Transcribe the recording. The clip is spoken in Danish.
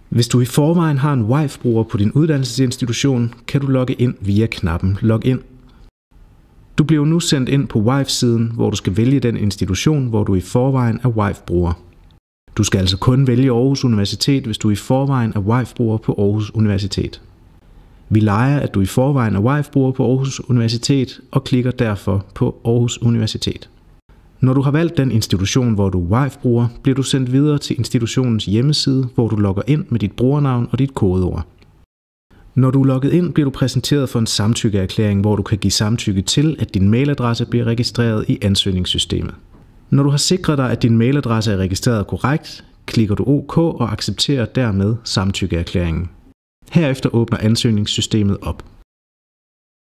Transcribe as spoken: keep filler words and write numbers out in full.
Hvis du i forvejen har en Wife-bruger på din uddannelsesinstitution, kan du logge ind via knappen Login. Du bliver nu sendt ind på Wife-siden, hvor du skal vælge den institution, hvor du i forvejen er Wife-bruger. Du skal altså kun vælge Aarhus Universitet, hvis du i forvejen er Wife-bruger på Aarhus Universitet. Vi leger, at du i forvejen er Wife-bruger på Aarhus Universitet og klikker derfor på Aarhus Universitet. Når du har valgt den institution, hvor du er Wife-bruger, bliver du sendt videre til institutionens hjemmeside, hvor du logger ind med dit brugernavn og dit kodeord. Når du er logget ind, bliver du præsenteret for en samtykkeerklæring, hvor du kan give samtykke til, at din mailadresse bliver registreret i ansøgningssystemet. Når du har sikret dig, at din mailadresse er registreret korrekt, klikker du OK og accepterer dermed samtykkeerklæringen. Herefter åbner ansøgningssystemet op.